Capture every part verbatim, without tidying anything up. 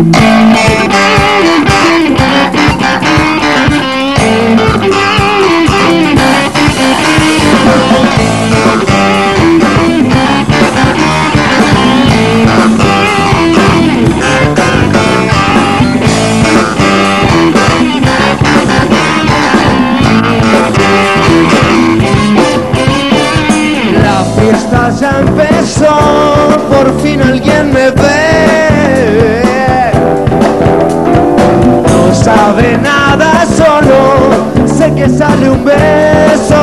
Ya empezó, por fin alguien me ve. No sabe nada, solo sé que sale un beso.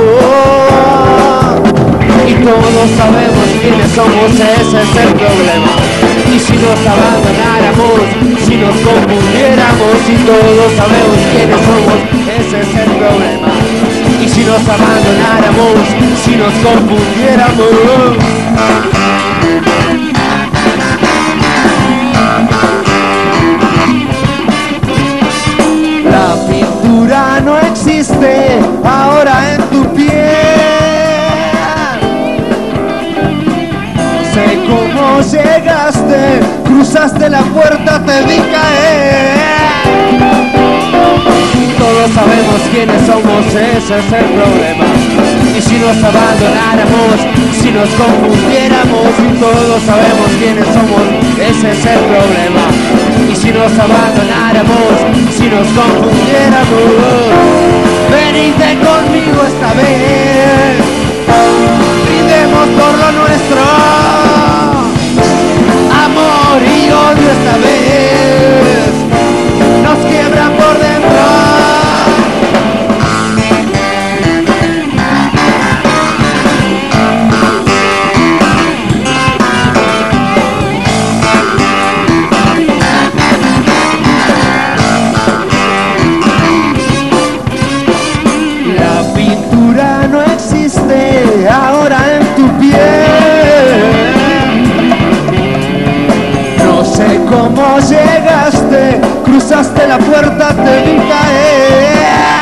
Y todos sabemos quiénes somos, ese es el problema. Y si nos abandonáramos, si nos confundiéramos, y todos sabemos quiénes somos, ese es el problema. Y si nos abandonáramos, si nos confundiéramos. La pintura no existe ahora en tu piel. No sé cómo llegaste, cruzaste la puerta, te vi caer. Todos sabemos quiénes somos, ese es el problema. Y si nos abandonáramos, si nos confundiéramos, y todos sabemos quiénes somos, ese es el problema. Y si nos abandonáramos, si nos confundiéramos, venite conmigo esta vez, brindemos por lo nuestro, amor y odio esta vez, nos quiebra por dentro. Ahora en tu piel, no sé cómo llegaste, cruzaste la puerta, te vi caer.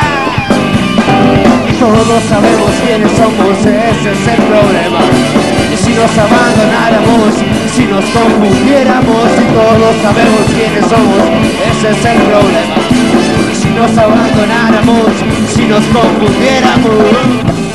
Todos sabemos quiénes somos, ese es el problema. Y si nos abandonáramos, si nos confundiéramos, y todos sabemos quiénes somos, ese es el problema. Y si nos abandonáramos, si nos confundiéramos.